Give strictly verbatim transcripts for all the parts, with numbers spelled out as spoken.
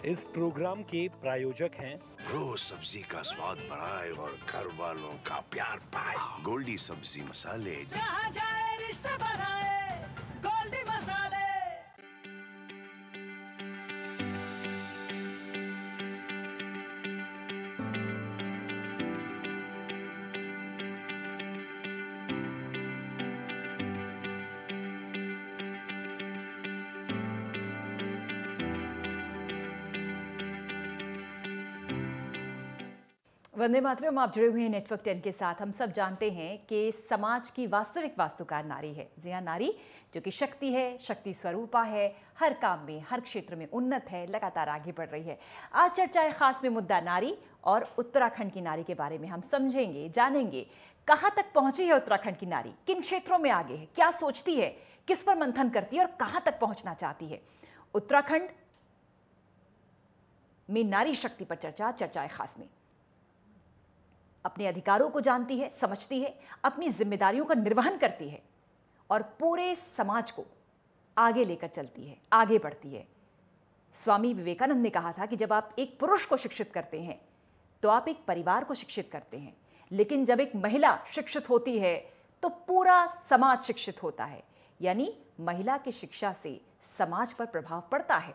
इस प्रोग्राम के प्रायोजक हैं रोज सब्जी का स्वाद बढ़ाए और घर वालों का प्यार पाए। गोल्डी सब्जी मसाले, जहाँ जाए रिश्ते बनाए, गोल्डी मसाले। वंदे मातरम, आप जुड़े हुए हैं नेटवर्क टेन के साथ। हम सब जानते हैं कि समाज की वास्तविक वास्तुकार नारी है। जी हाँ, नारी जो कि शक्ति है, शक्ति स्वरूपा है, हर काम में, हर क्षेत्र में उन्नत है, लगातार आगे बढ़ रही है। आज चर्चा खास में मुद्दा नारी और उत्तराखंड की नारी के बारे में हम समझेंगे, जानेंगे कहाँ तक पहुंची है उत्तराखंड की नारी, किन क्षेत्रों में आगे है, क्या सोचती है, किस पर मंथन करती है और कहाँ तक पहुंचना चाहती है। उत्तराखंड में नारी शक्ति पर चर्चा चर्चाएं खास में। अपने अधिकारों को जानती है, समझती है, अपनी जिम्मेदारियों का निर्वहन करती है और पूरे समाज को आगे लेकर चलती है, आगे बढ़ती है। स्वामी विवेकानंद ने कहा था कि जब आप एक पुरुष को शिक्षित करते हैं तो आप एक परिवार को शिक्षित करते हैं, लेकिन जब एक महिला शिक्षित होती है तो पूरा समाज शिक्षित होता है। यानी महिला की शिक्षा से समाज पर प्रभाव पड़ता है।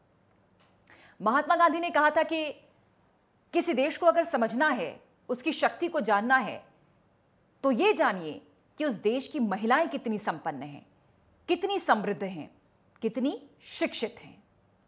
महात्मा गांधी ने कहा था कि किसी देश को अगर समझना है, उसकी शक्ति को जानना है, तो ये जानिए कि उस देश की महिलाएं कितनी संपन्न हैं, कितनी समृद्ध हैं, कितनी शिक्षित हैं।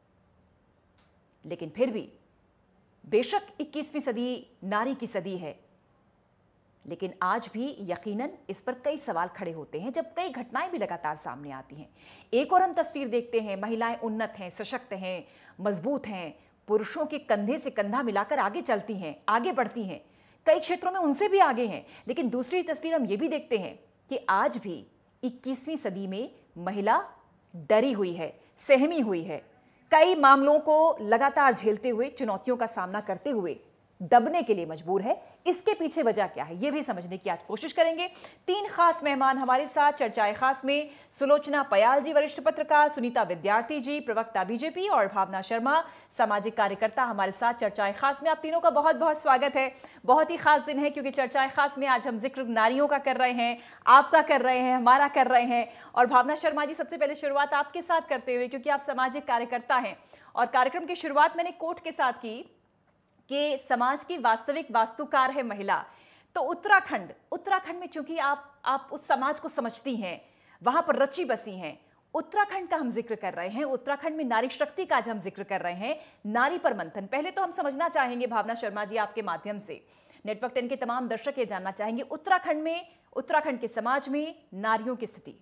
लेकिन फिर भी बेशक इक्कीसवीं सदी नारी की सदी है, लेकिन आज भी यकीनन इस पर कई सवाल खड़े होते हैं जब कई घटनाएं भी लगातार सामने आती हैं। एक और हम तस्वीर देखते हैं, महिलाएं उन्नत हैं, सशक्त हैं, मजबूत हैं, पुरुषों के कंधे से कंधा मिलाकर आगे चलती हैं, आगे बढ़ती हैं, कई क्षेत्रों में उनसे भी आगे हैं। लेकिन दूसरी तस्वीर हम ये भी देखते हैं कि आज भी इक्कीसवीं सदी में महिला डरी हुई है, सहमी हुई है, कई मामलों को लगातार झेलते हुए, चुनौतियों का सामना करते हुए दबने के लिए मजबूर है। इसके पीछे वजह क्या है, यह भी समझने की आज कोशिश करेंगे। तीन खास मेहमान हमारे साथ चर्चाएं खास में। सुलोचना पयाल जी, वरिष्ठ पत्रकार, सुनीता विद्यार्थी जी, प्रवक्ता बीजेपी, और भावना शर्मा, सामाजिक कार्यकर्ता, हमारे साथ चर्चाएं खास में। आप तीनों का बहुत बहुत स्वागत है। बहुत ही खास दिन है क्योंकि चर्चाएं खास में आज हम जिक्र नारियों का कर रहे हैं, आपका कर रहे हैं, हमारा कर रहे हैं। और भावना शर्मा जी, सबसे पहले शुरुआत आपके साथ करते हुए, क्योंकि आप सामाजिक कार्यकर्ता हैं और कार्यक्रम की शुरुआत मैंने कोट के साथ की कि समाज की वास्तविक वास्तुकार है महिला। तो उत्तराखंड उत्तराखंड में चूंकि आप आप उस समाज को समझती हैं, वहां पर रची बसी हैं, उत्तराखंड का हम जिक्र कर रहे हैं। उत्तराखंड में नारी शक्ति का आज हम जिक्र कर रहे हैं, नारी पर मंथन। पहले तो हम समझना चाहेंगे भावना शर्मा जी, आपके माध्यम से नेटवर्क टेन के तमाम दर्शक ये जानना चाहेंगे, उत्तराखंड में, उत्तराखंड के समाज में नारियों की स्थिति।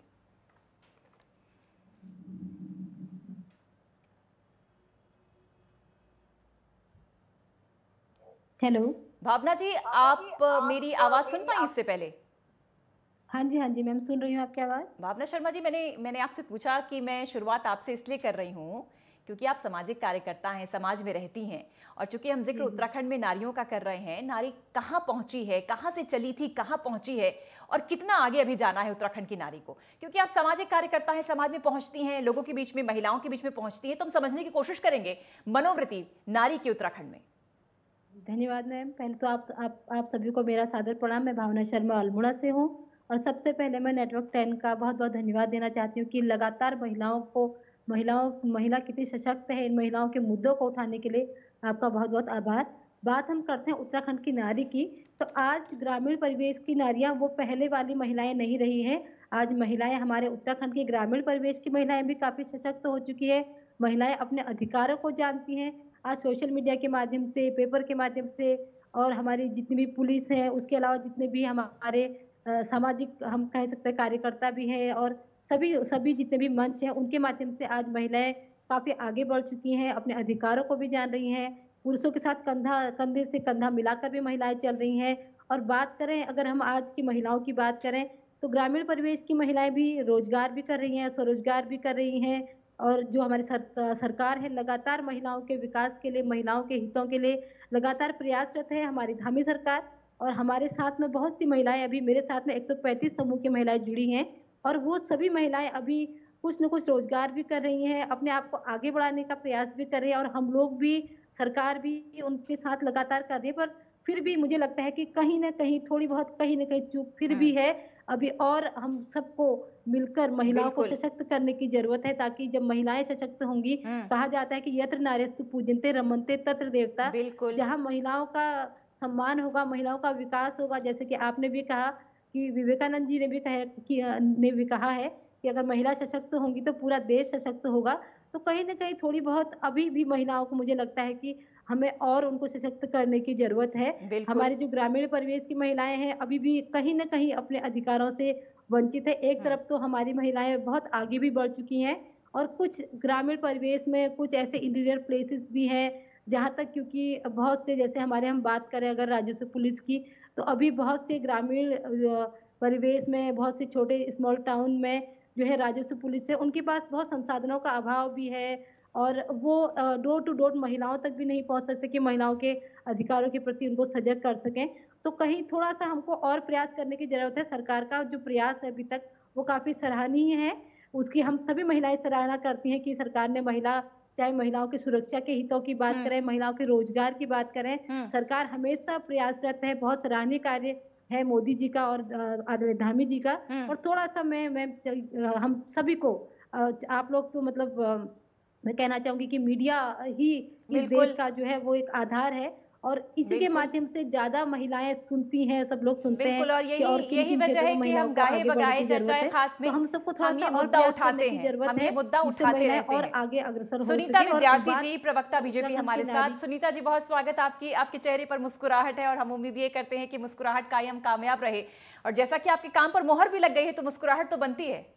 हेलो भावना जी, आप मेरी आवाज सुन पाई इससे पहले? हाँ जी, हाँ जी मैम, सुन रही हूँ आपकी आवाज। भावना शर्मा जी, मैंने मैंने आपसे पूछा कि मैं शुरुआत आपसे इसलिए कर रही हूँ क्योंकि आप सामाजिक कार्यकर्ता हैं, समाज में रहती हैं, और चूंकि हम जिक्र उत्तराखंड में नारियों का कर रहे हैं, नारी कहाँ पहुंची है, कहाँ से चली थी, कहाँ पहुंची है और कितना आगे अभी जाना है उत्तराखंड की नारी को। क्योंकि आप सामाजिक कार्यकर्ता हैं, समाज में पहुंचती हैं, लोगों के बीच में, महिलाओं के बीच में पहुंचती है, तो हम समझने की कोशिश करेंगे मनोवृत्ति नारी की उत्तराखंड में। धन्यवाद मैम। पहले तो आप आप आप सभी को मेरा सादर प्रणाम। मैं भावना शर्मा अल्मोड़ा से हूँ और सबसे पहले मैं नेटवर्क टेन का बहुत बहुत धन्यवाद देना चाहती हूँ कि लगातार महिलाओं को महिलाओं महिला कितनी सशक्त है, इन महिलाओं के मुद्दों को उठाने के लिए आपका बहुत बहुत आभार। बात हम करते हैं उत्तराखंड की नारी की, तो आज ग्रामीण परिवेश की नारियाँ वो पहले वाली महिलाएं नहीं रही हैं। आज महिलाएं, हमारे उत्तराखंड के ग्रामीण परिवेश की महिलाएं भी काफ़ी सशक्त हो चुकी है। महिलाएं अपने अधिकारों को जानती हैं। आज सोशल मीडिया के माध्यम से, पेपर के माध्यम से, और हमारी जितनी भी पुलिस है, उसके अलावा जितने भी हमारे सामाजिक हम कह सकते हैं कार्यकर्ता भी हैं, और सभी सभी जितने भी मंच हैं, उनके माध्यम से आज महिलाएं काफ़ी आगे बढ़ चुकी हैं, अपने अधिकारों को भी जान रही हैं। पुरुषों के साथ कंधा कंधे से कंधा मिलाकर भी महिलाएं चल रही हैं। और बात करें, अगर हम आज की महिलाओं की बात करें, तो ग्रामीण परिवेश की महिलाएं भी रोजगार भी कर रही हैं, स्वरोजगार भी कर रही हैं। और जो हमारी सर, सरकार है, लगातार महिलाओं के विकास के लिए, महिलाओं के हितों के लिए लगातार प्रयासरत है हमारी धामी सरकार। और हमारे साथ में बहुत सी महिलाएं, अभी मेरे साथ में एक सौ पैंतीस समूह की महिलाएं जुड़ी हैं, और वो सभी महिलाएं अभी कुछ न कुछ रोजगार भी कर रही हैं, अपने आप को आगे बढ़ाने का प्रयास भी कर रही हैं और हम लोग भी, सरकार भी उनके साथ लगातार कर रही है। पर फिर भी मुझे लगता है कि कहीं न कहीं थोड़ी बहुत कहीं न कहीं चूक फिर भी हुँ। है। अभी और हम सबको मिलकर महिलाओं को बिल्कुल। सशक्त करने की ज़रूरत है, ताकि जब महिलाएँ सशक्त होंगी, हुँ। कहा जाता है कि यत्र नार्यस्तु पूज्यन्ते रमन्ते तत्र देवता। बिल्कुल। जहाँ महिलाओं का सम्मान होगा, महिलाओं का विकास होगा, जैसे कि आपने भी कहा कि विवेकानंद जी ने भी कहा कि अ, ने भी कहा है कि अगर महिला सशक्त होंगी तो पूरा देश सशक्त होगा। तो कहीं न कहीं थोड़ी बहुत अभी भी महिलाओं को मुझे लगता है कि हमें और उनको सशक्त करने की ज़रूरत है। बिल्कुल। हमारी जो ग्रामीण परिवेश की महिलाएँ हैं, अभी भी कहीं न कहीं अपने अधिकारों से वंचित है। एक हुँ। तरफ तो हमारी महिलाएँ बहुत आगे भी बढ़ चुकी हैं और कुछ ग्रामीण परिवेश में कुछ ऐसे इंटीरियर प्लेसेस भी हैं, जहाँ तक क्योंकि बहुत से जैसे हमारे हम बात करें अगर राजस्व पुलिस की, तो अभी बहुत से ग्रामीण अ, परिवेश में, बहुत से छोटे स्मॉल टाउन में जो है राजस्व पुलिस है, उनके पास बहुत संसाधनों का अभाव भी है और वो अ, डोर टू डोर महिलाओं तक भी नहीं पहुँच सकते कि महिलाओं के अधिकारों के प्रति उनको सजग कर सकें। तो कहीं थोड़ा-सा हमको और प्रयास करने की ज़रूरत है। सरकार का जो प्रयास है अभी तक, वो काफ़ी सराहनीय है। उसकी हम सभी महिलाएँ सराहना करती हैं कि सरकार ने महिला चाहे महिलाओं की सुरक्षा के हितों की बात हुँ। करें, महिलाओं के रोज़गार की बात करें, हुँ। सरकार हमेशा प्रयासरत है, बहुत सराहनीय कार्य है मोदी जी का और अ, आदरणीय धामी जी का। हुँ। और थोड़ा-सा मैं मैं अ, हम सभी को अ, आप लोग तो मतलब अ, मैं कहना चाहूँगी कि मीडिया ही इस देश बिल्कुल। का जो है वो एक आधार है और इसी के बिल्कुल। माध्यम से ज़्यादा महिलाएँ सुनती हैं, सब लोग सुनते हैं बिल्कुल और कि यही और यही किन-किन वजह क्षेत्रों है में कि महिलाओं हम को आगे बढ़ने गाहे-बगाहे की ज़रूरत चर्चाएँ है। ख़ास तो में हम सबको हम थोड़ा-सा ये और मुद्दा प्रयास करने उठाते की हैं, ज़रूरत हम है, ये मुद्दा जिससे उठाते महिलाएँ रहते और हैं। आगे अग्रसर हो सुनीता सकें। और विद्यार्थी बात जी, प्रवक्ता बीजेपी उत्तराखंड की हमारे साथ। नारी सुनीता जी, बहुत स्वागत आपकी। आपके चेहरे पर मुस्कुराहट है और हम उम्मीद ये करते हैं कि मुस्कुराहट कायम कामयाब रहे और जैसा कि आपके काम पर मोहर भी लग गई है, तो मुस्कुराहट तो बनती है।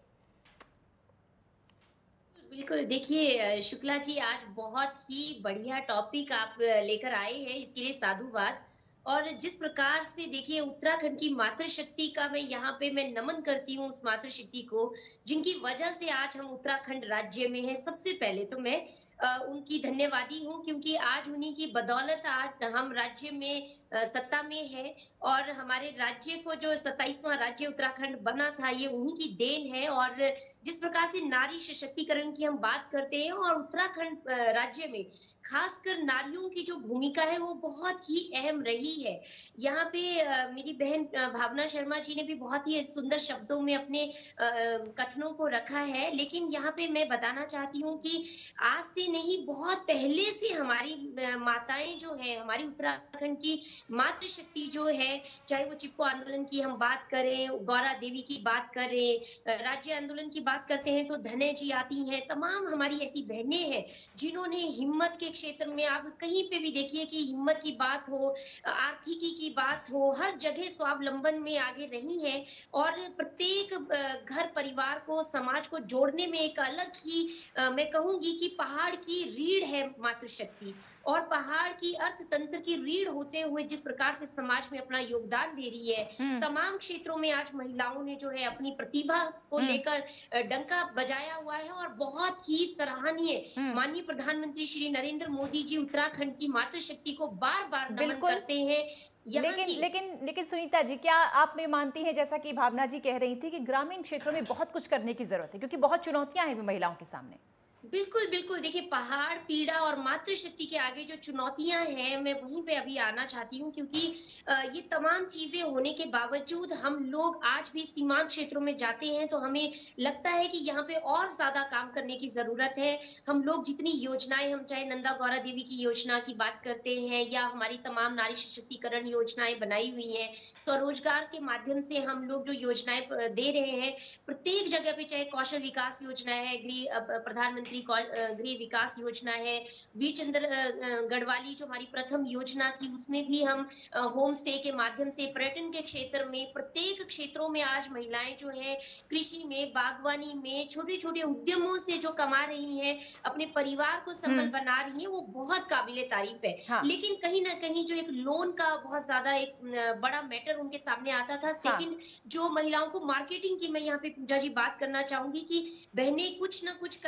बिल्कुल, देखिए अ, शुक्ला जी आज बहुत ही बढ़िया टॉपिक आप अ, लेकर आए हैं, इसके लिए साधुवाद। और जिस प्रकार से देखिए उत्तराखंड की मातृशक्ति का मैं यहाँ पे मैं नमन करती हूँ उस मातृशक्ति को, जिनकी वजह से आज हम उत्तराखंड राज्य में हैं। सबसे पहले तो मैं अ, उनकी धन्यवादी हूँ क्योंकि आज उन्हीं की बदौलत आज हम राज्य में अ, सत्ता में हैं और हमारे राज्य को जो सत्ताईसवां राज्य उत्तराखंड बना था, ये उन्हीं की देन है। और जिस प्रकार से नारी सशक्तिकरण की हम बात करते हैं और उत्तराखंड अ, राज्य में खासकर नारियों की जो भूमिका है वो बहुत ही अहम रही है। यहाँ पे अ, मेरी बहन अ, भावना शर्मा जी ने भी बहुत ही सुंदर शब्दों में अपने अ, कथनों को रखा है, लेकिन यहाँ पे मैं बताना चाहती हूँ कि आज से नहीं, बहुत पहले से हमारी अ, माताएं जो है, हमारी उत्तराखंड की मातृशक्ति जो है, चाहे वो चिपको आंदोलन की हम बात करें, गौरा देवी की बात करें, अ, राज्य आंदोलन की बात करते हैं तो धनय जी आती हैं, तमाम हमारी ऐसी बहनें हैं जिन्होंने हिम्मत के क्षेत्र में, आप कहीं पे भी देखिए कि हिम्मत की बात हो, आर्थिकी की बात हो, हर जगह स्वावलंबन में आगे रही है और प्रत्येक अ, घर परिवार को, समाज को जोड़ने में एक अलग ही अ, मैं कहूंगी कि पहाड़ की रीढ़ है मातृशक्ति। और पहाड़ की अर्थतंत्र की रीढ़ होते हुए जिस प्रकार से समाज में अपना योगदान दे रही है, हुँ। तमाम क्षेत्रों में आज महिलाओं ने जो है अपनी प्रतिभा को हुँ। लेकर अ, डंका बजाया हुआ है और बहुत ही सराहनीय। हुँ। माननीय प्रधानमंत्री श्री नरेंद्र मोदी जी उत्तराखंड की मातृशक्ति को बार-बार नमन बिल्कुल। करते हैं। यहाँ लेकिन की लेकिन लेकिन सुनीता जी, क्या आप में मानती हैं, जैसा कि भावना जी कह रही थी, कि ग्रामीण क्षेत्रों में बहुत कुछ करने की ज़रूरत है क्योंकि बहुत चुनौतियाँ हैं महिलाओं के सामने? बिल्कुल, बिल्कुल। देखिए पहाड़, पीड़ा और मातृशक्ति के आगे जो चुनौतियाँ हैं, मैं वहीं पे अभी आना चाहती हूँ क्योंकि अ, ये तमाम चीज़ें होने के बावजूद हम लोग आज भी सीमांत क्षेत्रों में जाते हैं तो हमें लगता है कि यहाँ पे और ज़्यादा काम करने की ज़रूरत है। हम लोग जितनी योजनाएँ, हम चाहे नंदा गौरा देवी की योजना की बात करते हैं या हमारी तमाम नारी सशक्तिकरण योजनाएँ बनाई हुई हैं, स्वरोजगार के माध्यम से हम लोग जो योजनाएँ प दे रहे हैं, प्रत्येक जगह पे चाहे कौशल विकास योजना है, गृह अ, प प्रधानमंत्री कौ अ, गृह विकास योजना है, वीर चंद्र अ अ, गढ़वाली जो हमारी प्रथम योजना थी, उसमें भी हम अ, होम स्टे के माध्यम से पर्यटन के क्षेत्र में, प्रत्येक क्षेत्रों में आज महिलाएँ जो हैं कृषि में, बागवानी में, छोटे-छोटे उद्यमों से जो कमा रही हैं, अपने परिवार को हुँ। संबल बना रही हैं, वो बहुत काबिले तारीफ़ है। हाँ। लेकिन कहीं न कहीं जो एक लोन का बहुत ज़्यादा एक अ, बड़ा मैटर उनके सामने आता था। हाँ। सेकंड, जो महिलाओं को मार्केटिंग की मैं यहाँ पे पूजा जी बात करना चाहूँगी कि बहनें कुछ न कुछ करके अपना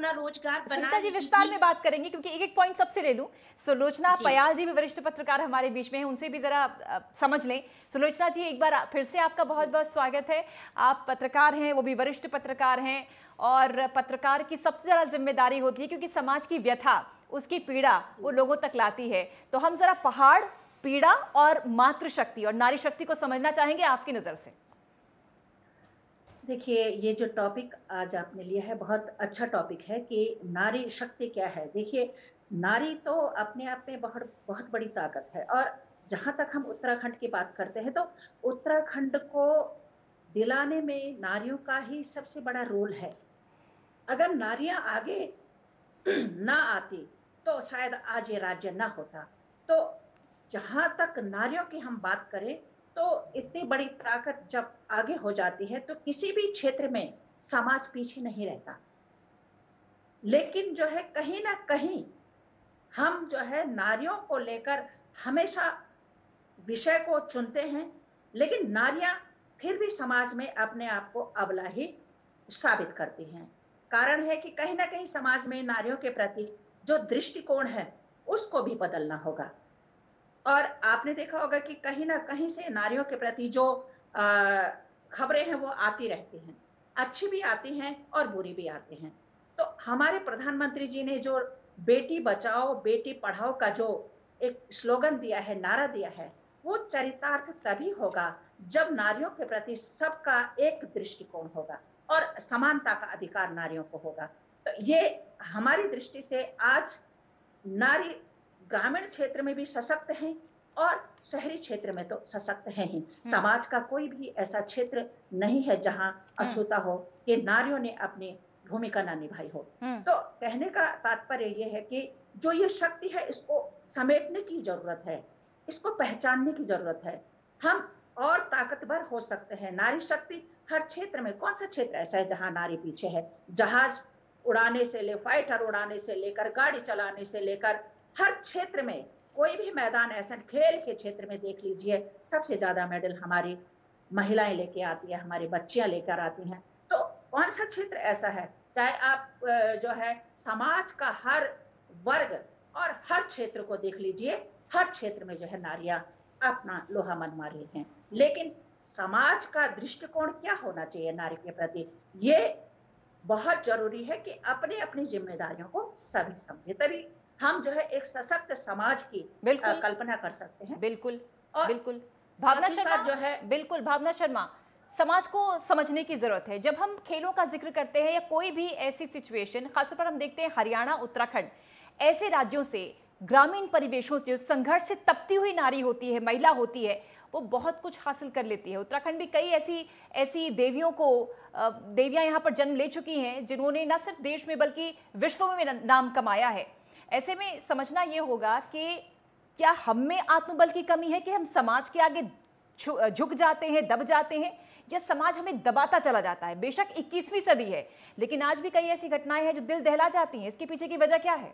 अपना रोजगार बना सुनीता जी रही विस्तार थी। में बात करेंगे क्योंकि एक एक पॉइंट सबसे ले लूं। सुलोचना जी। पयाल जी भी वरिष्ठ पत्रकार हमारे बीच में हैं, उनसे भी जरा अ, समझ लें। सुलोचना जी एक बार फिर से आपका बहुत बहुत स्वागत है। आप पत्रकार हैं, वो भी वरिष्ठ पत्रकार हैं, और पत्रकार की सबसे ज्यादा जिम्मेदारी होती है क्योंकि समाज की व्यथा, उसकी पीड़ा वो लोगों तक लाती है। तो हम जरा पहाड़, पीड़ा और मातृशक्ति और नारी शक्ति को समझना चाहेंगे आपकी नजर से। देखिए, ये जो टॉपिक आज आपने लिया है बहुत अच्छा टॉपिक है कि नारी शक्ति क्या है। देखिए, नारी तो अपने आप में बहुत बहुत बड़ी ताकत है, और जहाँ तक हम उत्तराखंड की बात करते हैं तो उत्तराखंड को दिलाने में नारियों का ही सबसे बड़ा रोल है। अगर नारियां आगे ना आती तो शायद आज ये राज्य ना होता। तो जहाँ तक नारियों की हम बात करें तो इतनी बड़ी ताकत जब आगे हो जाती है तो किसी भी क्षेत्र में समाज पीछे नहीं रहता। लेकिन जो है कहीं ना कहीं हम जो है नारियों को लेकर हमेशा विषय को चुनते हैं, लेकिन नारियां फिर भी समाज में अपने आप को अबला ही साबित करती हैं। कारण है कि कहीं ना कहीं समाज में नारियों के प्रति जो दृष्टिकोण है उसको भी बदलना होगा। और आपने देखा होगा कि कहीं ना कहीं से नारियों के प्रति जो खबरें हैं वो आती रहती हैं, अच्छी भी आती हैं और बुरी भी आती हैं। तो हमारे प्रधानमंत्री जी ने जो बेटी बचाओ बेटी पढ़ाओ का जो एक स्लोगन दिया है, नारा दिया है, वो चरितार्थ तभी होगा जब नारियों के प्रति सबका एक दृष्टिकोण होगा और समानता का अधिकार नारियों को होगा। तो ये हमारी दृष्टि से आज नारी ग्रामीण क्षेत्र में भी सशक्त हैं और शहरी क्षेत्र में तो सशक्त है ही। समाज का कोई भी ऐसा क्षेत्र नहीं है जहां अछूता हो कि नारियों ने अपनी भूमिका ना निभाई हो। तो कहने का तात्पर्य यह है कि जो ये शक्ति है इसको समेटने की जरूरत है, इसको पहचानने की जरूरत है। हम और ताकतवर हो सकते हैं। नारी शक्ति हर क्षेत्र में, कौन सा क्षेत्र ऐसा है जहां नारी पीछे है? जहाज उड़ाने से ले, फाइटर उड़ाने से लेकर, गाड़ी चलाने से लेकर, हर क्षेत्र में कोई भी मैदान ऐसा, खेल के क्षेत्र में देख लीजिए, सबसे ज्यादा मेडल हमारी महिलाएं लेके आती है, हमारी बच्चियां लेकर आती हैं। तो कौन सा क्षेत्र ऐसा है? चाहे आप जो है समाज का हर वर्ग और हर क्षेत्र को देख लीजिए, हर क्षेत्र में जो है नारियां अपना लोहा मनवा रही हैं। लेकिन समाज का दृष्टिकोण क्या होना चाहिए नारी के प्रति, ये बहुत जरूरी है कि अपने अपनी जिम्मेदारियों को सभी समझे, तभी हम जो है एक सशक्त समाज की कल्पना कर सकते हैं। बिल्कुल और बिल्कुल भावना शर्मा जो है बिल्कुल भावना शर्मा, समाज को समझने की जरूरत है। जब हम खेलों का जिक्र करते हैं या कोई भी ऐसी सिचुएशन, खासतौर पर हम देखते हैं हरियाणा, उत्तराखंड, ऐसे राज्यों से ग्रामीण परिवेशों से संघर्ष से तपती हुई नारी होती है, महिला होती है, वो बहुत कुछ हासिल कर लेती है। उत्तराखंड भी कई ऐसी ऐसी देवियों को, देवियां यहाँ पर जन्म ले चुकी हैं जिन्होंने न सिर्फ देश में बल्कि विश्व में नाम कमाया है। ऐसे में समझना ये होगा कि क्या हम में आत्मबल की कमी है कि हम समाज के आगे झुक जाते हैं, दब जाते हैं, या समाज हमें दबाता चला जाता है? बेशक इक्कीसवीं सदी है, लेकिन आज भी कई ऐसी घटनाएं हैं जो दिल दहला जाती हैं। इसके पीछे की वजह क्या है?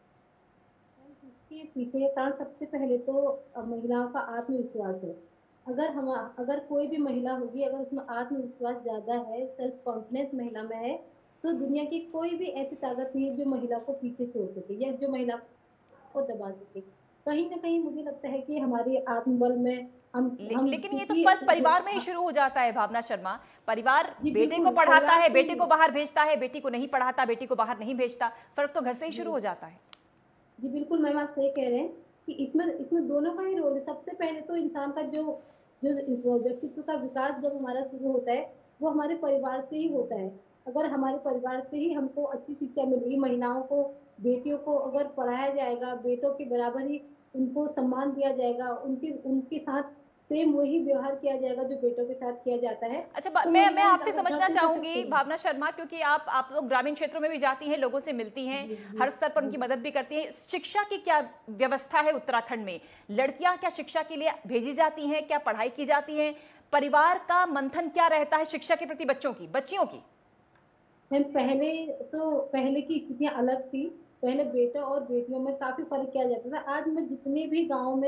इसके पीछे का कारण सबसे पहले तो महिलाओं का आत्मविश्वास है। अगर हम अगर कोई भी महिला होगी, अगर उसमें आत्मविश्वास ज्यादा है, सेल्फ कॉन्फिडेंस महिला में है, तो दुनिया की कोई भी ऐसी ताकत नहीं है जो महिला को पीछे छोड़ सके या जो महिला को दबा सके। कहीं ना कहीं मुझे लगता है कि हमारे आत्मबल में हम, ले, हम लेकिन ये तो फर्क परिवार में ही शुरू हो जाता है भावना शर्मा। परिवार बेटे को पढ़ाता है, बेटे को बाहर भेजता है, बेटी को नहीं पढ़ाता, बेटी को बाहर नहीं भेजता। फर्क तो घर से ही शुरू हो जाता है। जी बिल्कुल मैम, आप सही कह रहे हैं कि इसमें इसमें दोनों का ही रोल है। सबसे पहले तो इंसान का जो जो व्यक्तित्व का विकास जब हमारा शुरू होता है वो हमारे परिवार से ही होता है। अगर हमारे परिवार से ही हमको अच्छी शिक्षा मिलेगी, महिलाओं को, बेटियों को अगर पढ़ाया जाएगा, बेटों के बराबर ही उनको सम्मान दिया जाएगा, उनके उनके साथ सेम वही व्यवहार किया जाएगा जो बेटों के साथ किया जाता है। अच्छा, तो मैं मैं आपसे समझना चाहूंगी भावना शर्मा, क्योंकि आप आप लोग ग्रामीण क्षेत्रों में भी जाती हैं, लोगों से मिलती हैं, हर स्तर पर उनकी मदद भी करती हैं। शिक्षा की क्या व्यवस्था है उत्तराखंड में? लड़कियां क्या शिक्षा के लिए भेजी जाती हैं? क्या पढ़ाई की जाती है? परिवार का मंथन क्या रहता है शिक्षा के प्रति बच्चों की, बच्चियों की? मैम पहले तो पहले की स्थितियां अलग थी। पहले बेटा और बेटियों में काफी फर्क किया जाता था। आज मैं जितने भी गाँव में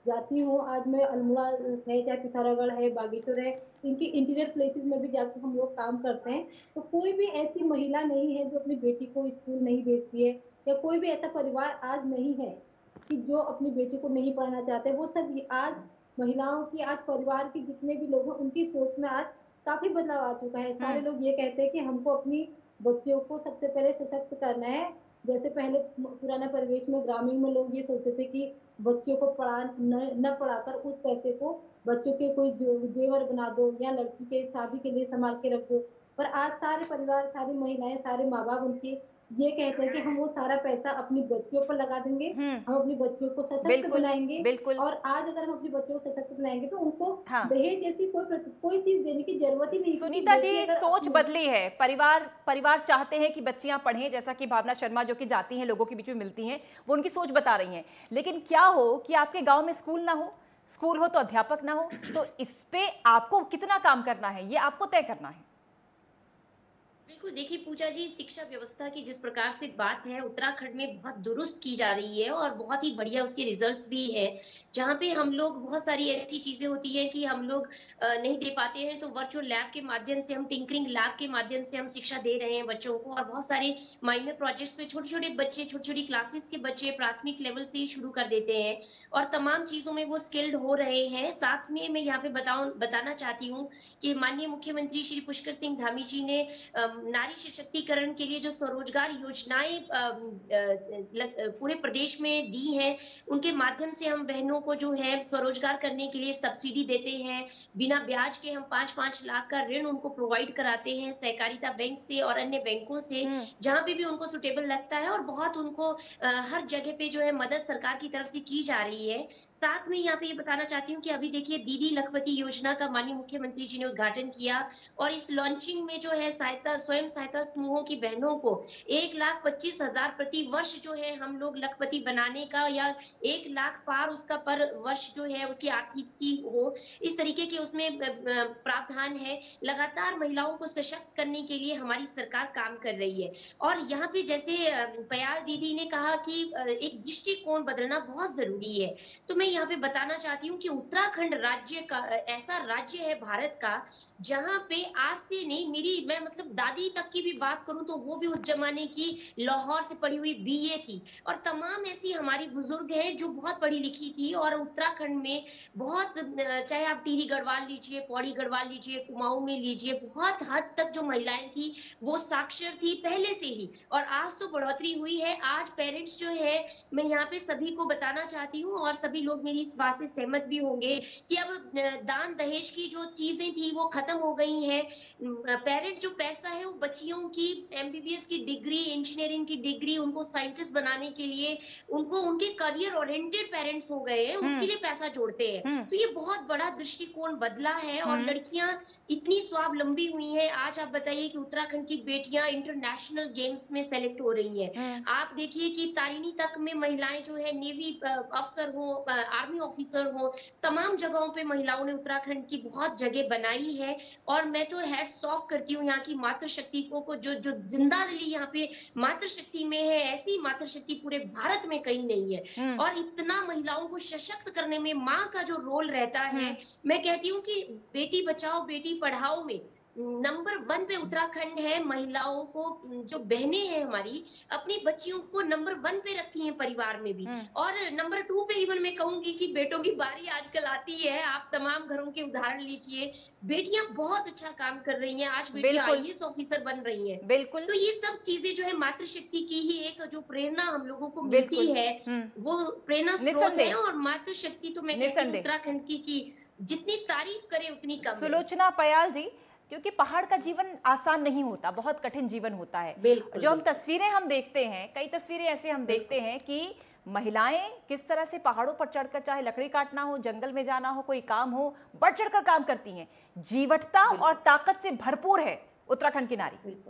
जाती हूँ। आज मैं अल्मोड़ा है, चाहे पिथौरागढ़ है, बागेश्वर है, इनकी इंटीरियर प्लेसेस में भी जाके हम लोग काम करते हैं। तो कोई भी ऐसी महिला नहीं है जो अपनी बेटी को स्कूल नहीं भेजती है, या कोई भी ऐसा परिवार आज नहीं है कि जो अपनी बेटी को नहीं पढ़ाना चाहते। वो सब आज महिलाओं की, आज परिवार के जितने भी लोग हैं उनकी सोच में आज काफी बदलाव आ चुका है। सारे लोग ये कहते हैं कि हमको अपनी बच्चियों को सबसे पहले सशक्त करना है। जैसे पहले पुराना परिवेश में, ग्रामीण में लोग ये सोचते थे कि बच्चों को पढ़ा न, न पढ़ाकर उस पैसे को बच्चों के कोई जो जेवर बना दो या लड़की के शादी के लिए संभाल के रख दो। पर आज सारे परिवार, सारी महिलाएं, सारे माँ बाप उनके ये कहते हैं कि हम वो सारा पैसा अपनी बच्चियों पर लगा देंगे, हम अपनी बच्चियों को सशक्त बिल्कुल, बनाएंगे। बिल्कुल। और आज अगर हम अपनी बच्चों को सशक्त बनाएंगे तो उनको हाँ। दहेज जैसी कोई प्रति- कोई चीज देने की जरूरत ही नहीं। सुनीता जी, बेटी अगर सोच अपनी- बदली है। परिवार परिवार चाहते हैं कि बच्चियां पढ़ें, जैसा कि भावना शर्मा जो कि जाती हैं, लोगों के बीच में मिलती हैं, वो उनकी सोच बता रही हैं। लेकिन क्या हो कि आपके गांव में स्कूल ना हो, स्कूल हो तो अध्यापक ना हो, तो इस पे आपको कितना काम करना है, ये आपको तय करना है। बिल्कुल, देखिए पूजा जी, शिक्षा व्यवस्था की जिस प्रकार से बात है उत्तराखंड में बहुत दुरुस्त की जा रही है और बहुत ही बढ़िया उसके रिजल्ट्स भी है। जहाँ पे हम लोग, बहुत सारी ऐसी चीजें होती हैं कि हम लोग नहीं दे पाते हैं, तो वर्चुअल लैब के माध्यम से, हम टिंकरिंग लैब के माध्यम से हम शिक्षा दे रहे हैं बच्चों को। और बहुत सारे माइनर प्रोजेक्ट्स में छोटे छोटे बच्चे, छोटी छोटी क्लासेस के बच्चे प्राथमिक लेवल से ही शुरू कर देते हैं और तमाम चीजों में वो स्किल्ड हो रहे हैं। साथ में मैं यहाँ पे बताऊं बताना चाहती हूँ कि माननीय मुख्यमंत्री श्री पुष्कर सिंह धामी जी ने नारी सशक्तिकरण के लिए जो स्वरोजगार योजनाएं पूरे प्रदेश में दी हैं, उनके माध्यम से हम बहनों को जो है स्वरोजगार करने के लिए सब्सिडी देते हैं। बिना ब्याज के हम पांच पांच लाख का ऋण उनको प्रोवाइड कराते हैं सहकारिता बैंक से और अन्य बैंकों से, जहां पे भी उनको सुटेबल लगता है। और बहुत उनको हर जगह पे जो है मदद सरकार की तरफ से की जा रही है। साथ में यहाँ पे ये बताना चाहती हूँ कि अभी देखिए दीदी लखपति योजना का माननीय मुख्यमंत्री जी ने उद्घाटन किया और इस लॉन्चिंग में जो है सहायता स्वयं सहायता समूहों की बहनों को एक लाख पच्चीस हजार प्रति वर्ष जो है हम लोग लखपति बनाने का, या एक लाख पार उसका पर वर्ष जो है उसकी आर्थिकी हो, इस तरीके के उसमें प्रावधान है। लगातार महिलाओं को सशक्त करने के लिए हमारी सरकार काम कर रही है। और यहाँ पे जैसे पयाल दीदी ने कहा कि एक दृष्टिकोण बदलना बहुत जरूरी है, तो मैं यहाँ पे बताना चाहती हूँ कि उत्तराखंड राज्य का ऐसा राज्य है भारत का जहाँ पे आज से नहीं, मेरी मैं मतलब दादी तक की भी बात करूं तो वो भी उस जमाने की लाहौर से पढ़ी हुई बीए थी। और तमाम ऐसी हमारी बुजुर्ग हैं जो बहुत पढ़ी लिखी थी और उत्तराखंड में बहुत, चाहे आप टिहरी गढ़वाल लीजिए, पौड़ी गढ़वाल लीजिए, कुमाऊं में लीजिए, बहुत हद तक जो महिलाएं थी वो साक्षर थी पहले से ही। और आज तो बढ़ोतरी हुई है। आज पेरेंट्स जो है, मैं यहाँ पे सभी को बताना चाहती हूँ और सभी लोग मेरी इस बात से सहमत भी होंगे कि अब दान दहेज की जो चीजें थी वो खत्म हो गई है। पेरेंट्स जो पैसा है वो बच्चियों की एमबीबीएस की डिग्री, इंजीनियरिंग की डिग्री, उनको साइंटिस्ट बनाने के लिए, उनको उनके करियर ओरिएंटेड पेरेंट्स हो गए हैं, उसके लिए पैसा जोड़ते हैं। तो ये बहुत बड़ा दृष्टिकोण बदला है और लड़कियां इतनी स्वावलंबी हुई हैं। आज आप बताइए कि उत्तराखंड की बेटियां इंटरनेशनल गेम्स में सेलेक्ट हो रही हैं। आप देखिए कि तारिणी तक में महिलाएं जो है नेवी अफसर हो, आर्मी ऑफिसर हो, तमाम जगहों पे महिलाओं ने उत्तराखंड की बहुत जगह बनाई है। और मैं तो हैट्स ऑफ करती हूँ यहाँ की मातृशक्ति को, को जो जो जिंदा दिली यहाँ पे मातृशक्ति में है, ऐसी मातृशक्ति पूरे भारत में कहीं नहीं है। और इतना महिलाओं को सशक्त करने में माँ का जो रोल रहता है, मैं कहती हूँ कि बेटी बचाओ बेटी पढ़ाओ में नंबर वन पे उत्तराखंड है। महिलाओं को, जो बहनें हैं हमारी, अपनी बच्चियों को नंबर वन पे रखती हैं परिवार में भी। और नंबर टू पे इवन मैं कहूंगी कि बेटों की बारी आजकल आती है। आप तमाम घरों के उदाहरण लीजिए, बेटियां बहुत अच्छा काम कर रही हैं। आज बेटियां आईएएस ऑफिसर बन रही हैं। बिल्कुल। तो ये सब चीजें जो है मातृशक्ति की ही एक जो प्रेरणा हम लोगों को मिलती है, वो प्रेरणा स्रोत है। और मातृशक्ति तो मैं कहती हूँ उत्तराखंड की की जितनी तारीफ करे उतनी कम है। सुलोचना पयाल जी, क्योंकि पहाड़ का जीवन आसान नहीं होता, बहुत कठिन जीवन होता है। जो हम तस्वीरें हम देखते हैं, कई तस्वीरें ऐसे हम देखते हैं कि महिलाएं किस तरह से पहाड़ों पर चढ़कर, चाहे लकड़ी काटना हो, जंगल में जाना हो, कोई काम हो, बढ़ चढ़कर काम करती हैं। जीवटता और ताकत से भरपूर है उत्तराखंड की नारी। बिल्कुल,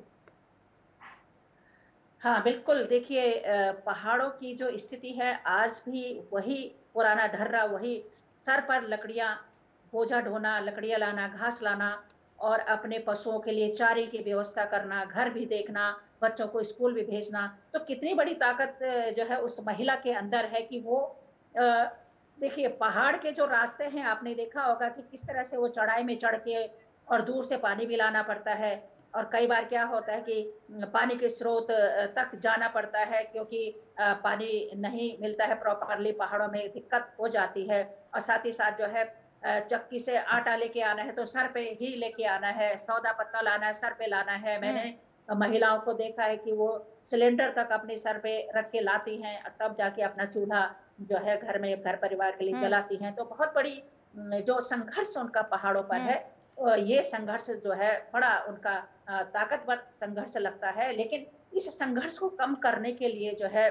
हाँ बिल्कुल। देखिए पहाड़ों की जो स्थिति है आज भी वही पुराना ढर्रा, वही सर पर लकड़ियां, बोझा ढोना, लकड़ियां लाना, घास लाना और अपने पशुओं के लिए चारे की व्यवस्था करना, घर भी देखना, बच्चों को स्कूल भी भेजना। तो कितनी बड़ी ताकत जो है उस महिला के अंदर है कि वो देखिए पहाड़ के जो रास्ते हैं आपने देखा होगा कि किस तरह से वो चढ़ाई में चढ़ के और दूर से पानी भी लाना पड़ता है, और कई बार क्या होता है कि पानी के स्रोत तक जाना पड़ता है क्योंकि पानी नहीं मिलता है प्रॉपरली, पहाड़ों में दिक्कत हो जाती है। और साथ ही साथ जो है चक्की से आटा लेके आना है तो सर पे ही लेके आना है, सौदा पत्ता लाना है सर पे लाना है। मैंने महिलाओं को देखा है कि वो सिलेंडर तक अपने सर पे रख के लाती हैं और तब जाके अपना चूल्हा जो है घर में घर परिवार के लिए जलाती हैं। तो बहुत बड़ी जो संघर्ष उनका पहाड़ों पर है, ये संघर्ष जो है बड़ा उनका ताकतवर संघर्ष लगता है। लेकिन इस संघर्ष को कम करने के लिए जो है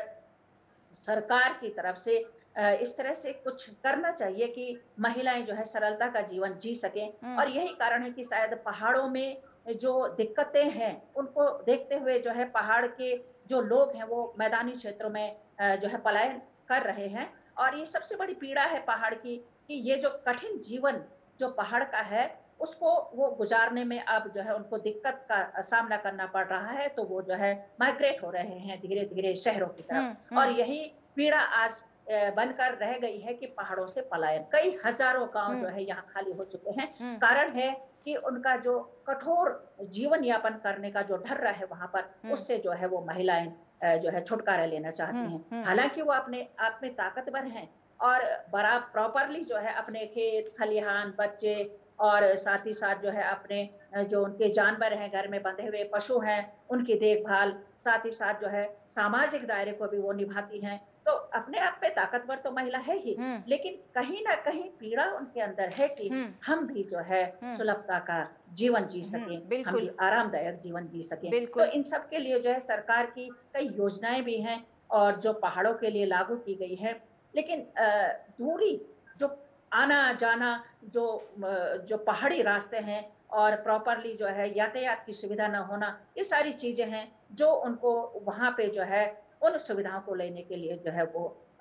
सरकार की तरफ से इस तरह से कुछ करना चाहिए कि महिलाएं जो है सरलता का जीवन जी सकें। और यही कारण है कि शायद पहाड़ों में जो दिक्कतें हैं उनको देखते हुए जो है पहाड़ के जो लोग हैं वो मैदानी क्षेत्रों में जो है पलायन कर रहे हैं। और ये सबसे बड़ी पीड़ा है पहाड़ की कि ये जो कठिन जीवन जो पहाड़ का है उसको वो गुजारने में अब जो है उनको दिक्कत का सामना करना पड़ रहा है, तो वो जो है माइग्रेट हो रहे हैं धीरे धीरे शहरों की तरफ। और यही पीड़ा आज बनकर रह गई है कि पहाड़ों से पलायन, कई हजारों गांव जो है यहाँ खाली हो चुके हैं। कारण है कि उनका जो कठोर जीवन यापन करने का जो ढर्रा है वहां पर, उससे जो है वो महिलाएं जो है छुटकारा लेना चाहती हैं। हालांकि वो अपने आप में ताकतवर हैं और बड़ा प्रॉपरली जो है अपने खेत खलिहान बच्चे और साथ ही साथ जो है अपने जो उनके जानवर हैं घर में बंधे हुए पशु हैं उनकी देखभाल, साथ ही साथ जो है सामाजिक दायरे को भी वो निभाती हैं। तो अपने आप में ताकतवर तो महिला है ही, लेकिन कहीं ना कहीं पीड़ा उनके अंदर है कि हम भी जो है सुलभता का जीवन जी सकें, हम भी आरामदायक जीवन जी सकें। तो इन सब के लिए जो है सरकार की कई योजनाएं भी हैं और जो पहाड़ों के लिए लागू की गई है। लेकिन दूरी जो आना जाना जो जो पहाड़ी रास्ते हैं और प्रॉपरली जो है यातायात की सुविधा न होना, ये सारी चीजें हैं जो उनको वहां पे जो है उन सुविधाओं को लेने के लिए जो है वो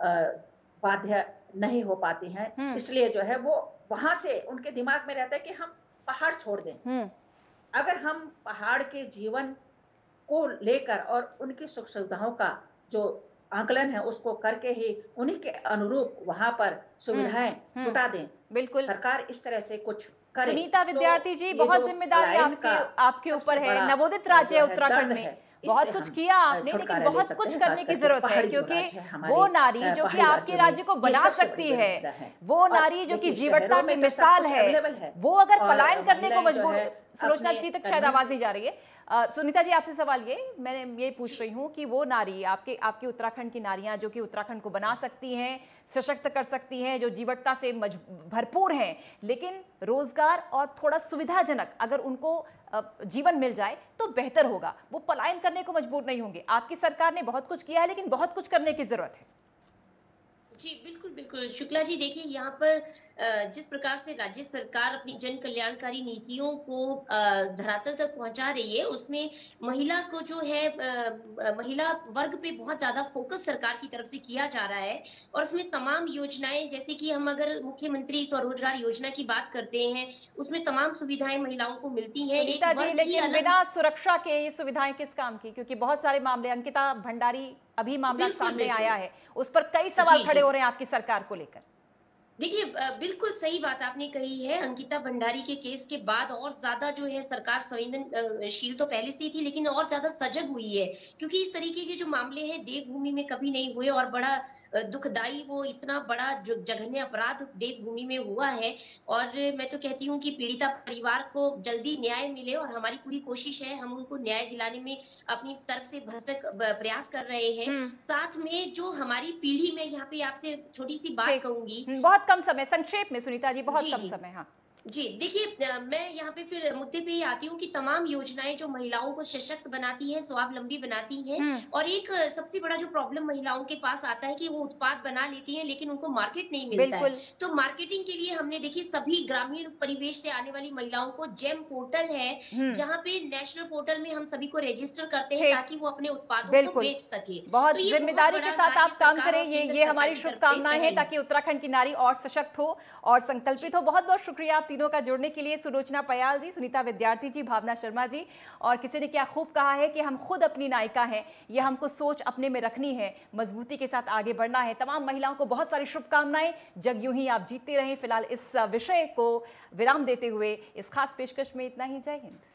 बाध्य नहीं हो पाती हैं। इसलिए जो है वो वहां से उनके दिमाग में रहता है कि हम पहाड़ छोड़ दें। अगर हम पहाड़ के जीवन को लेकर और उनकी सुख सुविधाओं का जो आकलन है उसको करके ही उन्हीं के अनुरूप वहां पर सुविधाएं जुटा दें, बिल्कुल सरकार इस तरह से कुछ करे। सुनीता विद्यार्थी जी, बहुत जिम्मेदारी आपके आपके ऊपर है। नवोदित राज्य उत्तराखंड में बहुत कुछ किया आपने, लेकिन बहुत कुछ करने की जरूरत है क्योंकि वो नारी जो कि आपके राज्य को बना सकती है, वो नारी जो कि जीवटता की मिसाल है, वो अगर पलायन करने को मजबूर। सुलोचना जी तक शायद आवाज नहीं जा रही है। Uh, सुनीता जी आपसे सवाल ये मैं ये पूछ रही हूँ कि वो नारी आपके आपके उत्तराखंड की नारियां जो कि उत्तराखंड को बना सकती हैं, सशक्त कर सकती हैं, जो जीवटता से भरपूर हैं, लेकिन रोजगार और थोड़ा सुविधाजनक अगर उनको जीवन मिल जाए तो बेहतर होगा, वो पलायन करने को मजबूर नहीं होंगे। आपकी सरकार ने बहुत कुछ किया है लेकिन बहुत कुछ करने की जरूरत है। जी बिल्कुल बिल्कुल शुक्ला जी, देखिए यहाँ पर जिस प्रकार से राज्य सरकार अपनी जन कल्याणकारी नीतियों को धरातल तक पहुंचा रही है, उसमें महिला को जो है महिला वर्ग पे बहुत ज्यादा फोकस सरकार की तरफ से किया जा रहा है। और उसमें तमाम योजनाएं, जैसे कि हम अगर मुख्यमंत्री स्वरोजगार योजना की बात करते हैं, उसमें तमाम सुविधाएं महिलाओं को मिलती है। एक लेकिन बिना सुरक्षा के ये सुविधाएं किस काम की, क्योंकि बहुत सारे मामले, अंकिता भंडारी अभी मामला सामने आया है, उस पर कई सवाल खड़े हो रहे हैं आपकी सरकार को लेकर। देखिए बिल्कुल सही बात आपने कही है। अंकिता भंडारी के केस के बाद और ज्यादा जो है सरकार संवेदनशील तो पहले से ही थी, लेकिन और ज्यादा सजग हुई है, क्योंकि इस तरीके के जो मामले हैं देवभूमि में कभी नहीं हुए और बड़ा दुखदाई वो इतना बड़ा जो जघन्य अपराध देवभूमि में हुआ है। और मैं तो कहती हूँ कि पीड़िता परिवार को जल्दी न्याय मिले और हमारी पूरी कोशिश है, हम उनको न्याय दिलाने में अपनी तरफ से भरसक प्रयास कर रहे हैं। साथ में जो हमारी पीढ़ी में, यहाँ पे आपसे छोटी सी बात कहूंगी, बहुत कम समय, संक्षेप में सुनीता जी, बहुत कम समय। हाँ जी देखिए, मैं यहाँ पे फिर मुद्दे पे आती हूँ कि तमाम योजनाएं जो महिलाओं को सशक्त बनाती है, स्वावलंबी बनाती है, और एक सबसे बड़ा जो प्रॉब्लम महिलाओं के पास आता है कि वो उत्पाद बना लेती हैं लेकिन उनको मार्केट नहीं मिलता है। तो मार्केटिंग के लिए हमने देखिए सभी ग्रामीण परिवेश से आने वाली महिलाओं को जेम पोर्टल है, जहाँ पे नेशनल पोर्टल में हम सभी को रजिस्टर करते हैं ताकि वो अपने उत्पादों को बेच सके। बहुत जिम्मेदारी के साथ आप काम करें, ये ये हमारी शुभकामनाएं हैं ताकि उत्तराखंड की नारी और सशक्त हो और संकल्पित हो। बहुत बहुत शुक्रिया आप तीनों का जुड़ने के लिए, सुलोचना पयाल जी, सुनीता विद्यार्थी जी, भावना शर्मा जी। और किसी ने क्या खूब कहा है कि हम खुद अपनी नायिका हैं, ये हमको सोच अपने में रखनी है, मजबूती के साथ आगे बढ़ना है। तमाम महिलाओं को बहुत सारी शुभकामनाएं, जग यूं ही आप जीतते रहें। फिलहाल इस विषय को विराम देते हुए इस खास पेशकश में इतना ही। जय हिंद।